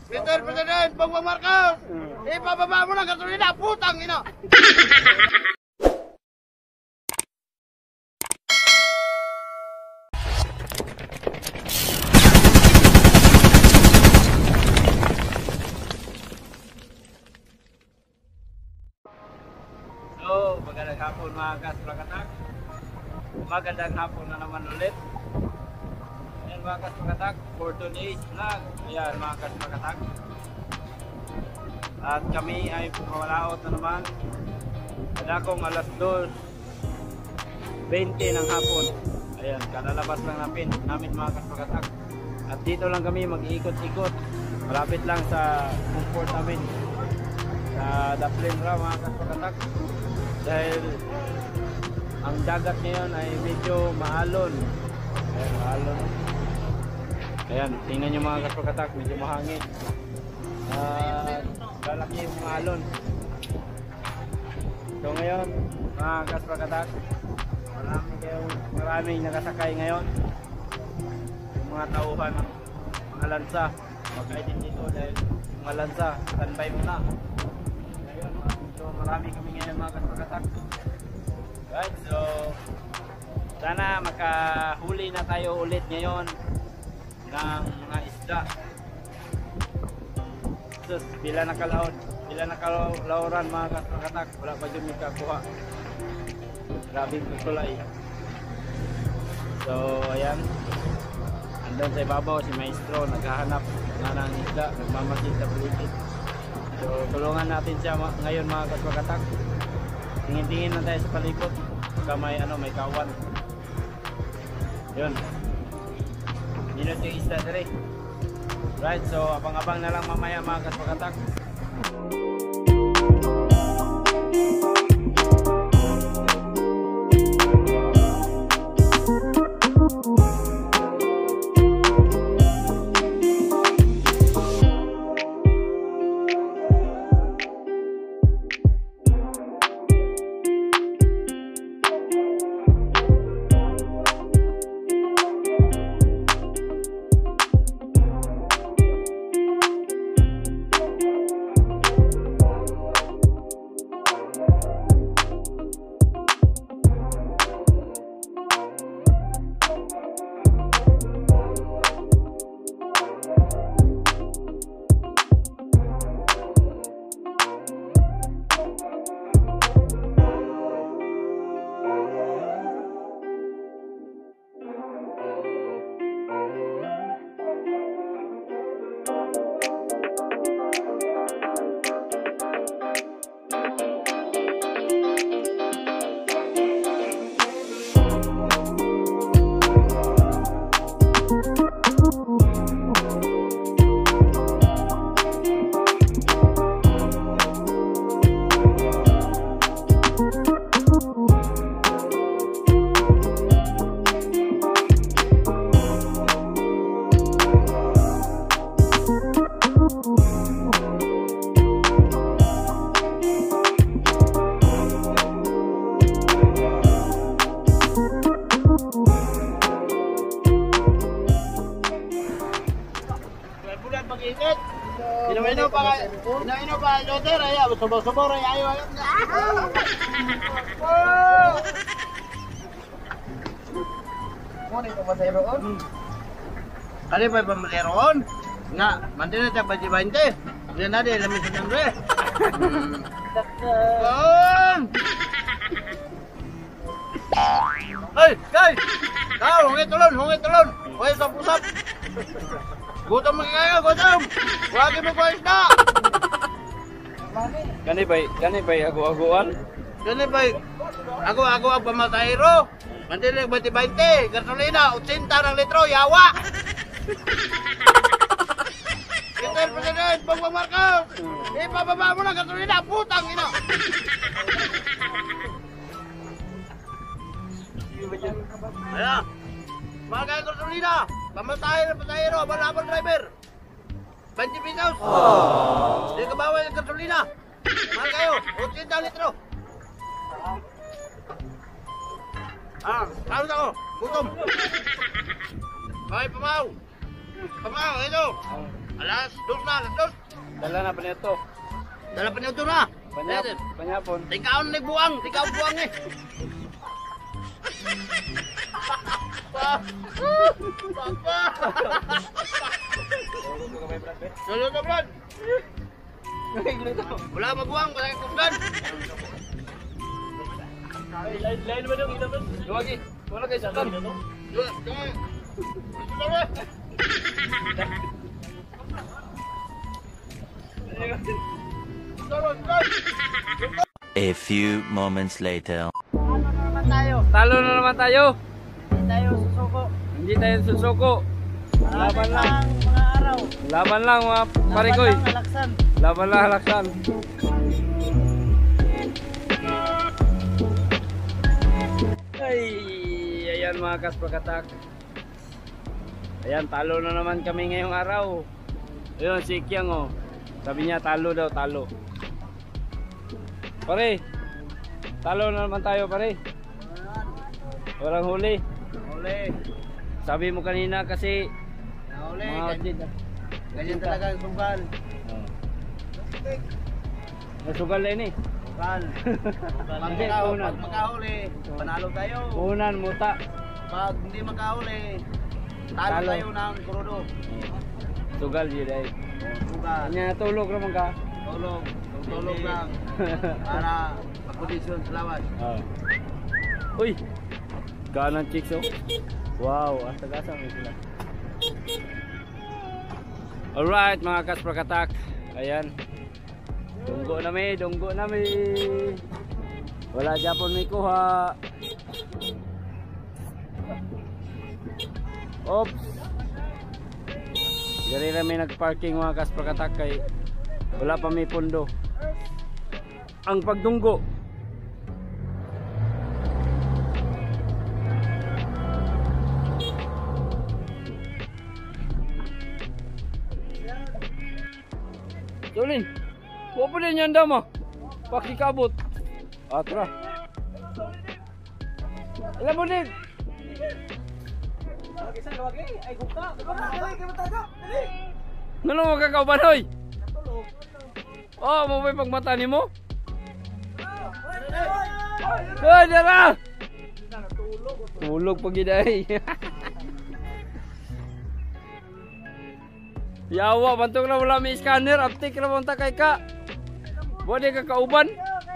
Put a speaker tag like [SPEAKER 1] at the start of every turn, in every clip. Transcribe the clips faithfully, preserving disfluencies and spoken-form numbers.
[SPEAKER 1] Mister President, Bongbong Marcos! Ipababa mo ng gasolina, putang ina!
[SPEAKER 2] So, magandang hapon mga kasprakatak. Magandang hapon na naman ulit. Ayan mga kasprakatak, for today's vlog. Ayan mga kasprakatak. At kami ay pumawalaot na naman. Kadakong alas dos twenty ng hapon. Ayan, kalalabas lang namin, namin mga kasprakatak. At dito lang kami mag-iikot-ikot. Malapit lang sa comfort namin. Sa Daplin Ra mga kasprakatak. Dahil ang dagat ngayon ay medyo maalon. Ayan, maalon. Ayan, tingnan nyo mga kasprakatak, medyo mahangin. Uh, lalaki yung maalon. So ngayon, mga kasprakatak, marami kayong, maraming nakasakay ngayon. Yung mga tauhan, mga lansa, magkain din dito dahil mga lansa, standby muna. So marami kami ngayon mga kasprakatak. Right, so sana makahuli na tayo ulit ngayon ng mga isda. Sus, bila nakalaon, bila nakalauran mga kasprakatak, wala pa dyan may kakuha. Grabing kukulay. So ayan, andun sa ibabaw si Maestro, naghahanap na ng isda, nagmamasid sa paligid. So tulungan natin siya ngayon mga kasprakatak. Tingin-tingin na tayo sa palikot. Baka may ano, may kawan. Yun. Nilot yung isda dire. Right, so abang-abang na lang mamaya mga kasprakatak.
[SPEAKER 1] Mag-init. Inaino pa kay, inaino pa kay Loter, ay subo-subo ray ayo ayo. Mo ni pamasayroon. Kali pa pamasayroon. Nga, mantin na ba di bante? Diyan na din lamin sa tamre. Kon. Hey, guys. Kau hungit tulon, hungit tulon. Hoy sa pusap. Gutom mga kayo, gutom! Wagi mo ko isda!
[SPEAKER 2] Gani bay, gani bay agu-aguan?
[SPEAKER 1] Gani bay, agu-agu ang pamatayro. Mandilig bati-bante, gasolina, utsinta ng litro, yawa! Mister President, Bongbong Marcos! Ipababa mo ng gasolina, putang ina! Ayan! Mga kaya gasolina! Pamatay na patayero, abal-abal driver. twenty pesos. Hindi ka bawal ng gasolina. Mahal kayo, eighty litro. Ah, kalut ako, gutom. Okay, pamaw. Pamaw, ito. Alas dos na, alas dos.
[SPEAKER 2] Dala na pa nito.
[SPEAKER 1] Dala pa niyo ito na.
[SPEAKER 2] Panyap,
[SPEAKER 1] Ayan.
[SPEAKER 2] panyapon.
[SPEAKER 1] Tikaon na buwang, tikaon buwang eh. Pa. Papa. Lolo ka, Brad. Wala mabuwang, wala kang kugan.
[SPEAKER 2] Lain ba dong ito? Luwagi. Wala kayo sakam.
[SPEAKER 1] Dua, dua. Dua.
[SPEAKER 3] A few moments later.
[SPEAKER 2] Talo na naman tayo.
[SPEAKER 4] Hindi tayo susuko.
[SPEAKER 2] Hindi tayo susuko. Laban lang.
[SPEAKER 4] Mga araw.
[SPEAKER 2] Laban lang mga parikoy.
[SPEAKER 4] Laban lang, alaksan.
[SPEAKER 2] Laban lang halaksan. Ay, ayan mga kaspakatak. Ayan, talo na naman kami ngayong araw. Ayun, si Kiang oh. Sabi niya talo daw, talo. Pare, talo na naman tayo pare. Walang huli.
[SPEAKER 1] Uli.
[SPEAKER 2] Sabi mo kanina kasi
[SPEAKER 1] Uli.
[SPEAKER 2] mga
[SPEAKER 1] Ganyan talaga ang sugal.
[SPEAKER 2] Oh. Nasugal na yun eh.
[SPEAKER 1] Sugal. Pag,
[SPEAKER 2] Hindi,
[SPEAKER 1] maka,
[SPEAKER 2] punan.
[SPEAKER 1] pag makahuli, panalo tayo.
[SPEAKER 2] Unan, muta.
[SPEAKER 1] Pag hindi makahuli, talo,
[SPEAKER 2] Talo.
[SPEAKER 1] tayo ng kurudo.
[SPEAKER 2] Sugal yun ay.
[SPEAKER 1] Sugal.
[SPEAKER 2] Kanya tulog naman ka.
[SPEAKER 1] Tulog. Tulog lang. Para makondisyon sa lawas.
[SPEAKER 2] Oh. Uy! Kanan chicks oh. Wow, asag-asang sila. Alright mga kaspakatak. Ayan. Dunggo na mi, dunggo na mi. Wala Japon may kuha. Oops. Gari na may nagparking mga kaspakatak kay wala pa may pundo. Ang pagdunggo. Tulin. Wa pa din yan dama. Pakikabot. Atra. Alam mo din. Ngano makakauban hoy? Oh, mo ba pagmata nimo? Hoy, dara. Tulog pag giday. Yawa, bantog na wala may scanner, aptik na monta kay ka. Buwan ka kauban.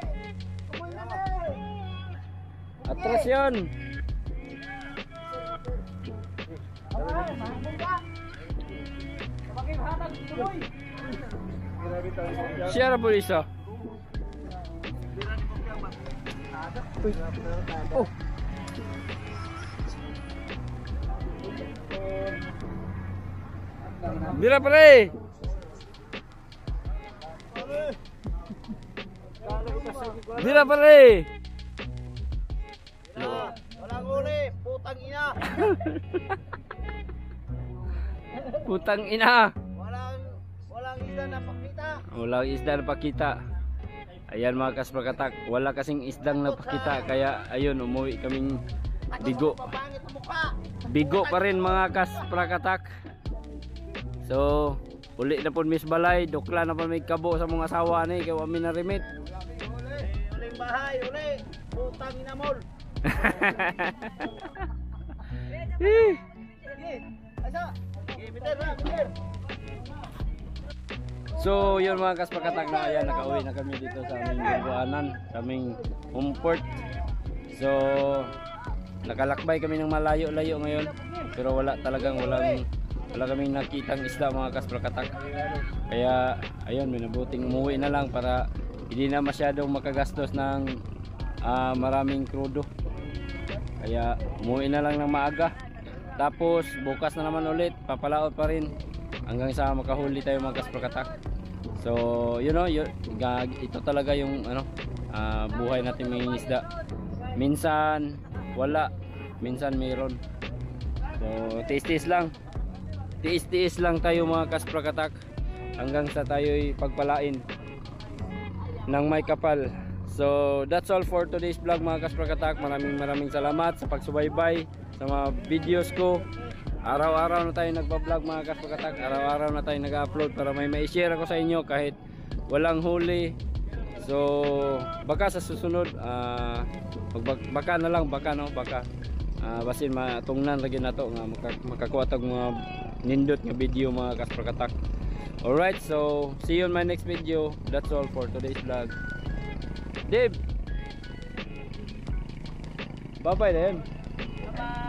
[SPEAKER 2] Atras yun. Siya na polisa. Oh. Bila pare. Bila pare.
[SPEAKER 1] Wala. Walang huli. Putang ina.
[SPEAKER 2] Putang ina.
[SPEAKER 1] Walang, walang isda na pakita.
[SPEAKER 2] Walang isda na pakita. Ayan mga kaspakatak, wala kasing isdang napakita kaya ayun umuwi kaming bigo.
[SPEAKER 1] Papangit ang mukha.
[SPEAKER 2] Bigo pa rin mga kaspakatak. So, uli na po Miss Balay, dukla na po may kabo sa mga asawa ni kay wami na remit.
[SPEAKER 1] Uli. Uling bahay. Uli. Putang ina mol.
[SPEAKER 2] Eh,
[SPEAKER 1] Sige. Asa? Sige, Peter na. Peter.
[SPEAKER 2] So, yun mga kaspakatak na ayan, nakauwi na kami dito sa aming lingguanan, sa aming home port. So, nakalakbay kami ng malayo-layo ngayon, pero wala talagang walang wala kaming nakitang isda mga kaspakatak. Kaya ayun, minabuting umuwi na lang para hindi na masyadong makagastos ng ah, maraming krudo. Kaya umuwi na lang ng maaga. Tapos bukas na naman ulit, papalaot pa rin hanggang sa makahuli tayo mga kaspakatak. So, you know, yun, ito talaga yung ano, ah, buhay natin may isda. Minsan wala, minsan mayroon. So, tiis-tiis lang. Tiis-tiis lang tayo mga kaspakatak hanggang sa tayo'y pagpalain ng may kapal. So, that's all for today's vlog mga kaspakatak. Maraming maraming salamat sa pagsubaybay sa mga videos ko. araw-araw na tayo nagpa-vlog mga kaspakatak. Araw-araw na tayo nag-upload para may ma-share ako sa inyo kahit walang huli. So baka sa susunod uh, baka na lang baka no baka uh, basin matungnan lagi nato nga maka, makakuha tag mga nindot nga video mga kaspakatak. Alright, so see you on my next video. That's all for today's vlog. Dave, bye bye then.
[SPEAKER 4] Bye-bye.